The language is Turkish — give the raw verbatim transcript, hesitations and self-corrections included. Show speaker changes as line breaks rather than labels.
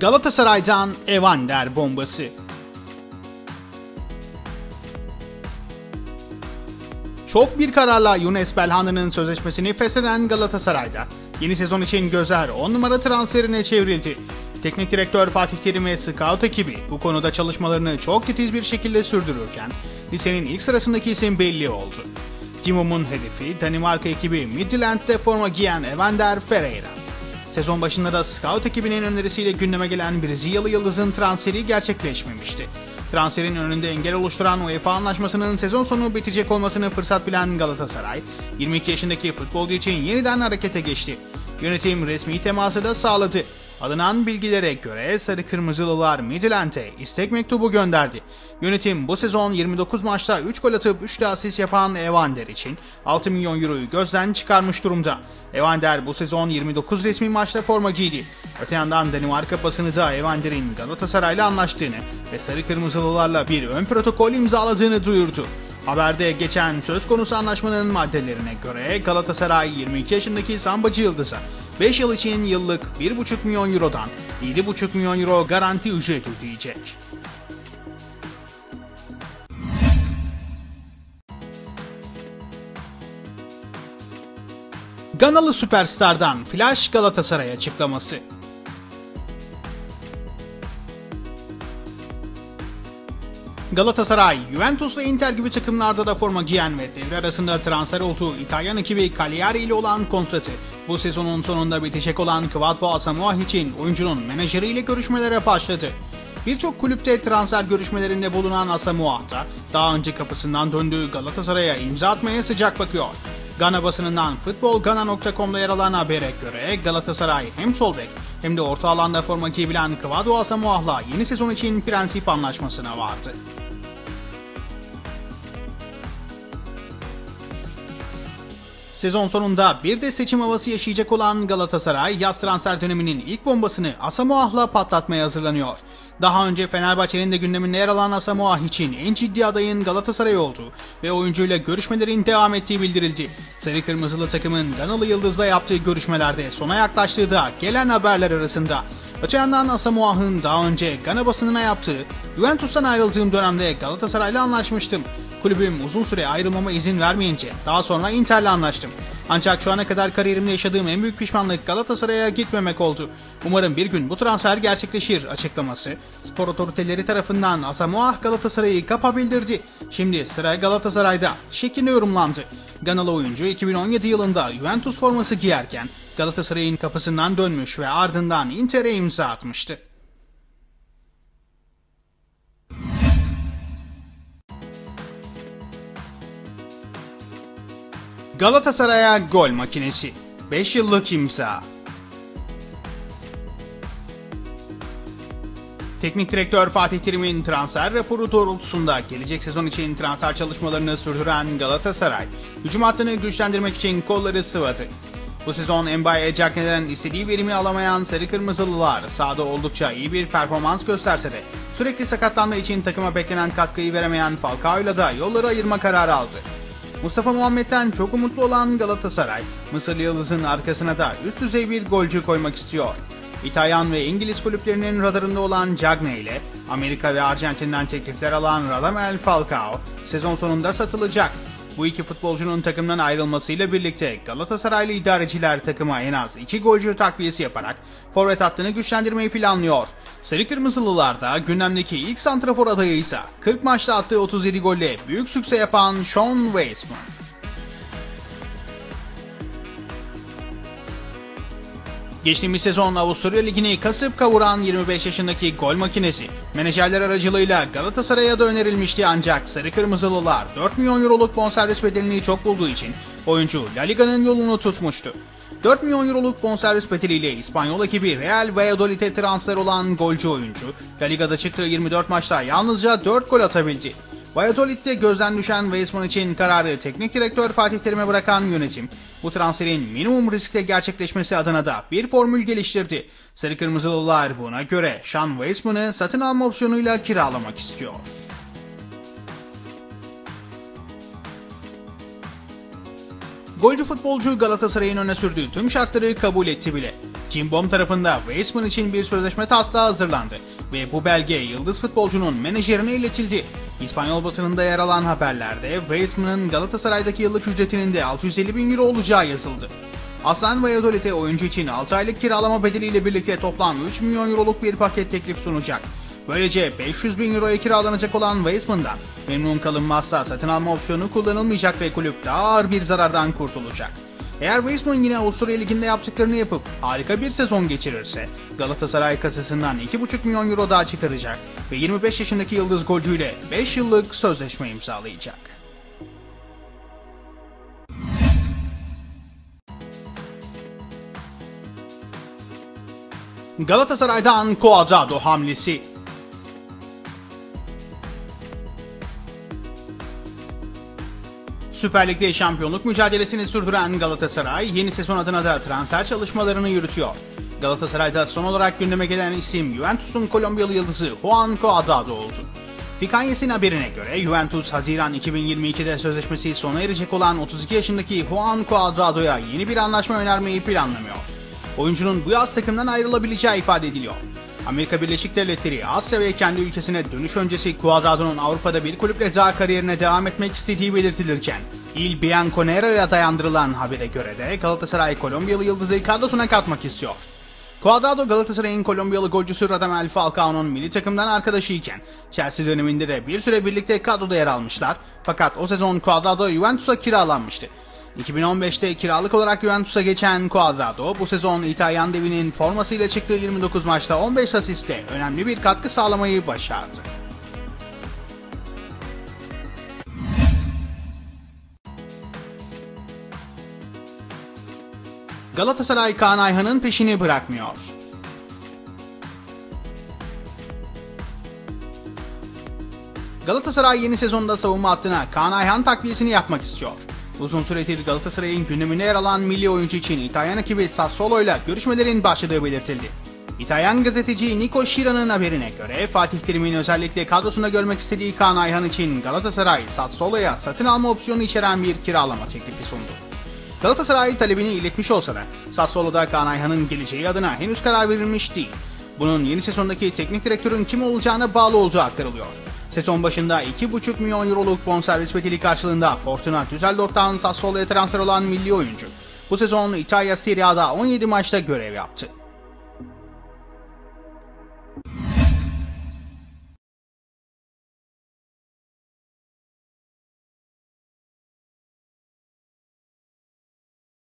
Galatasaray'dan Evander bombası. Şok bir kararla Younes Belhanda'nın sözleşmesini fesheden Galatasaray'da yeni sezon için gözler on numara transferine çevrildi. Teknik direktör Fatih Terim ve scout ekibi bu konuda çalışmalarını çok titiz bir şekilde sürdürürken listenin ilk sırasındaki isim belli oldu. Cimbom'un hedefi Danimarka ekibi Midtjylland'de forma giyen Evander Ferreira. Sezon başında da scout ekibinin önerisiyle gündeme gelen Brezilyalı yıldızın transferi gerçekleşmemişti. Transferin önünde engel oluşturan UEFA anlaşmasının sezon sonu bitecek olmasını fırsat bilen Galatasaray, yirmi iki yaşındaki futbolcu için yeniden harekete geçti. Yönetim resmi teması da sağladı. Alınan bilgilere göre Sarı Kırmızılılar Midtjylland'e istek mektubu gönderdi. Yönetim bu sezon yirmi dokuz maçta üç gol atıp üç de asist yapan Evander için altı milyon euroyu gözden çıkarmış durumda. Evander bu sezon yirmi dokuz resmi maçta forma giydi. Öte yandan Danimarka basını da Evander'in Galatasaray'la anlaştığını ve Sarı Kırmızılılarla bir ön protokol imzaladığını duyurdu. Haberde geçen söz konusu anlaşmanın maddelerine göre Galatasaray yirmi iki yaşındaki sambacı yıldıza beş yıl için yıllık bir buçuk milyon eurodan yedi buçuk milyon euro garanti ücret ödeyecek. Ganalı süperstardan flash Galatasaray açıklaması. Galatasaray, Juventus ve Inter gibi takımlarda da forma giyen ve devre arasında transfer olduğu İtalyan ekibi Cagliari ile olan kontratı bu sezonun sonunda bitecek olan Kwadwo Asamoah için oyuncunun menajeriyle görüşmelere başladı. Birçok kulüpte transfer görüşmelerinde bulunan Asamoah da daha önce kapısından döndüğü Galatasaray'a imza atmaya sıcak bakıyor. Gana basınından futbol gana nokta com'da yer alan habere göre Galatasaray hem sol bek hem de orta alanda forma giyebilen Kwadwo Asamoah'la yeni sezon için prensip anlaşmasına vardı. Sezon sonunda bir de seçim havası yaşayacak olan Galatasaray, yaz transfer döneminin ilk bombasını Asamoah'la patlatmaya hazırlanıyor. Daha önce Fenerbahçe'nin de gündeminde yer alan Asamoah için en ciddi adayın Galatasaray olduğu ve oyuncuyla görüşmelerin devam ettiği bildirildi. Sarı Kırmızılı takımın Ganalı Yıldız'la yaptığı görüşmelerde sona yaklaştığı da gelen haberler arasında. Öte yandan Asamoah'ın daha önce Gana basınına yaptığı "Juventus'tan ayrıldığım dönemde Galatasaray'la anlaşmıştım. Kulübüm uzun süre ayrılmama izin vermeyince daha sonra Inter'le anlaştım. Ancak şu ana kadar kariyerimde yaşadığım en büyük pişmanlık Galatasaray'a gitmemek oldu. Umarım bir gün bu transfer gerçekleşir" açıklaması spor otoriteleri tarafından Asamoah Galatasaray'ı kapa bildirdi. Şimdi sıra Galatasaray'da şeklinde yorumlandı. Ganalı oyuncu iki bin on yedi yılında Juventus forması giyerken Galatasaray'ın kapısından dönmüş ve ardından Inter'e imza atmıştı. Galatasaray'a gol makinesi. beş yıllık imza. Teknik direktör Fatih Terim'in transfer raporu doğrultusunda gelecek sezon için transfer çalışmalarını sürdüren Galatasaray, hücum hattını güçlendirmek için kolları sıvadı. Bu sezon Mbaye Cagney'den istediği verimi alamayan Sarı Kırmızılılar sahada oldukça iyi bir performans gösterse de sürekli sakatlandığı için takıma beklenen katkıyı veremeyen Falcao'yla da yolları ayırma kararı aldı. Mustafa Muhammed'den çok umutlu olan Galatasaray, Mısırlı Yıldız'ın arkasına da üst düzey bir golcü koymak istiyor. İtalyan ve İngiliz kulüplerinin radarında olan Cagney ile Amerika ve Arjantin'den teklifler alan Radamel Falcao sezon sonunda satılacak. Bu iki futbolcunun takımdan ayrılmasıyla birlikte Galatasaraylı idareciler takıma en az iki golcü takviyesi yaparak forvet hattını güçlendirmeyi planlıyor. Sarı Kırmızılılar da gündemdeki ilk santrafor adayı ise kırk maçta attığı otuz yedi golle büyük sükse yapan Sean Weissman. Geçtiğimiz sezon Avusturya Ligi'ni kasıp kavuran yirmi beş yaşındaki gol makinesi menajerler aracılığıyla Galatasaray'a da önerilmişti ancak Sarı Kırmızılılar dört milyon euroluk bonservis bedelini çok bulduğu için oyuncu La Liga'nın yolunu tutmuştu. dört milyon euroluk bonservis bedeliyle İspanyol ekibi Real Valladolid'e transfer olan golcü oyuncu La Liga'da çıktığı yirmi dört maçta yalnızca dört gol atabildi. Valladolid'de gözden düşen Weissman için kararı teknik direktör Fatih Terim'e bırakan yönetim, bu transferin minimum riskle gerçekleşmesi adına da bir formül geliştirdi. Sarı Kırmızılılar buna göre Sean Weissman'ı satın alma opsiyonuyla kiralamak istiyor. Golcü futbolcu Galatasaray'ın öne sürdüğü tüm şartları kabul etti bile. Cimbom tarafında Weissman için bir sözleşme taslağı hazırlandı ve bu belge yıldız futbolcunun menajerine iletildi. İspanyol basınında yer alan haberlerde Weissman'ın Galatasaray'daki yıllık ücretinin de altı yüz elli bin euro olacağı yazıldı. Aslan Valladolid'e oyuncu için altı aylık kiralama bedeliyle birlikte toplam üç milyon euroluk bir paket teklif sunacak. Böylece beş yüz bin euroya kiralanacak olan Weissman'dan memnun kalınmazsa satın alma opsiyonu kullanılmayacak ve kulüp daha ağır bir zarardan kurtulacak. Eğer Weissman yine Avusturya Ligi'nde yaptıklarını yapıp harika bir sezon geçirirse Galatasaray kasasından iki buçuk milyon euro daha çıkaracak ve yirmi beş yaşındaki yıldız golcüyle beş yıllık sözleşme imzalayacak. Galatasaray'dan Cuadrado hamlesi. Süper Lig'de şampiyonluk mücadelesini sürdüren Galatasaray yeni sezon adına da transfer çalışmalarını yürütüyor. Galatasaray'da son olarak gündeme gelen isim Juventus'un Kolombiyalı yıldızı Juan Cuadrado oldu. Fikanyes'in haberine göre Juventus Haziran iki bin yirmi ikide sözleşmesi sona erecek olan otuz iki yaşındaki Juan Cuadrado'ya yeni bir anlaşma önermeyi planlamıyor. Oyuncunun bu yaz takımdan ayrılabileceği ifade ediliyor. Amerika Birleşik Devletleri, Asya ve kendi ülkesine dönüş öncesi Cuadrado'nun Avrupa'da bir kulüple daha kariyerine devam etmek istediği belirtilirken, Il Bianconero'ya dayandırılan habere göre de Galatasaray Kolombiyalı yıldızı kadrosuna katmak istiyor. Cuadrado, Galatasaray'ın Kolombiyalı golcüsü Radamel Falcao'nun milli takımdan arkadaşıyken Chelsea döneminde de bir süre birlikte kadroda yer almışlar, fakat o sezon Cuadrado Juventus'a kiralanmıştı. iki bin on beşte kiralık olarak Juventus'a geçen Cuadrado bu sezon İtalyan devinin formasıyla çıktığı yirmi dokuz maçta on beş asistle önemli bir katkı sağlamayı başardı. Galatasaray Kaan Ayhan'ın peşini bırakmıyor. Galatasaray yeni sezonda savunma hattına Kaan Ayhan takviyesini yapmak istiyor. Uzun süredir Galatasaray'ın gündemine yer alan milli oyuncu için İtalyan ekibi Sassuolo ile görüşmelerin başladığı belirtildi. İtalyan gazeteci Nico Schira'nın haberine göre Fatih Terim'in özellikle kadrosunda görmek istediği Kaan Ayhan için Galatasaray, Sassuolo'ya satın alma opsiyonu içeren bir kiralama teklifi sundu. Galatasaray talebini iletmiş olsa da Sassuolo'da Kaan Ayhan'ın geleceği adına henüz karar verilmiş değil. Bunun yeni sezondaki teknik direktörün kim olacağına bağlı olduğu aktarılıyor. Sezon başında iki buçuk milyon euroluk bonservis bedeli karşılığında Fortuna Düsseldorf'tan Sassuolo'ya transfer olan milli oyuncu bu sezon İtalya Serie A'da on yedi maçta görev yaptı.